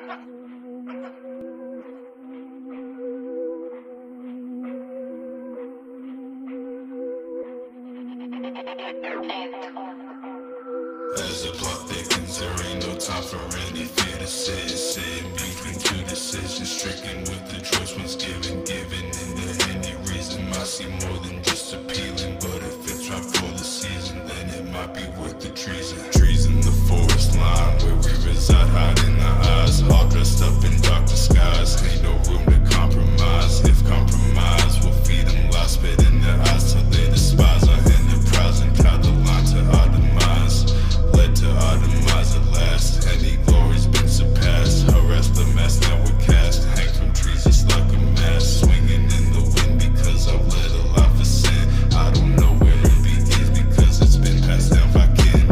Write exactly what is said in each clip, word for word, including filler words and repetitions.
As the plot thickens, there ain't no time for any fear to sit. Sitting between two decisions, stricken with the choice once given. Given into any reason, I see more than just appealing. But if it's right for the season, then it might be worth the treason. Trees in the forest line, where we reside, hiding the eyes. All dressed up in dark disguise, ain't no room to compromise. If compromise will feed them lies, spit in their eyes till they despise our enterprise and tie the line to our demise. Led to our demise at last. Any glory's been surpassed. Harassed the mass, now we're cast. Hang from trees just like a mast. Swinging in the wind because I've led a life of sin. I don't know where it begins because it's been passed down by kin.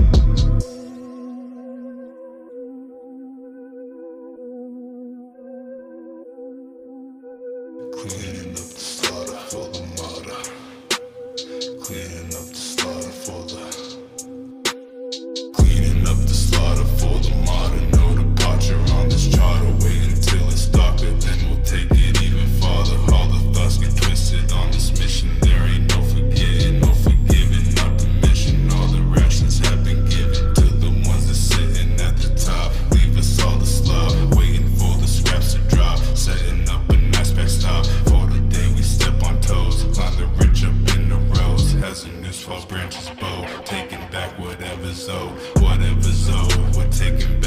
Cleaning up the slaughter for the martyr. Cleaning up the slaughter for the Cleaning up the slaughter for the martyr. No departure on this charter. Wait until it's darker, then we'll take it even farther. All the thoughts get twisted on this mission. There ain't no forgetting, no forgiving. Our permission, all the rations have been given to the ones that's sitting at the top. Leave us all the slob, waiting for the scraps to drop. Setting up a nice backstop for the day we step on toes. Climb the rich up in the rows. As the news falls, branches bow. Taking back whatever's owed, whatever's owed. We're taking